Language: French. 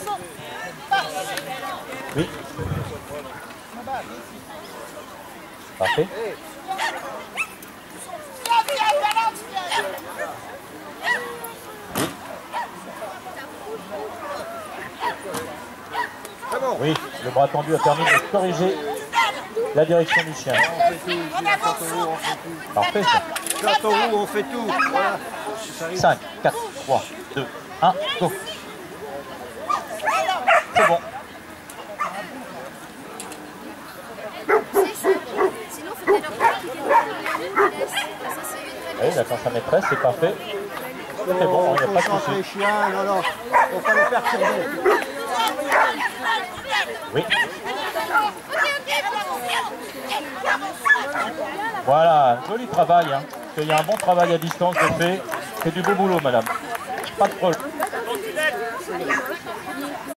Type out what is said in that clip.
Oui. Parfait. Oui, le bras tendu a permis de corriger la direction du chien. Parfait ça. Quand on roule, on fait tout. Voilà. 5, 4, 3, 2, 1, go. C'est bon. Oui, il attend sa maîtresse, c'est parfait. C'est bon, il n'y a pas de souci. Les chiens, non, non, faut pas les perturber. Oui. Voilà, joli travail. Hein. Il y a un bon travail à distance de fait. C'est du beau boulot, madame. Pas de problème.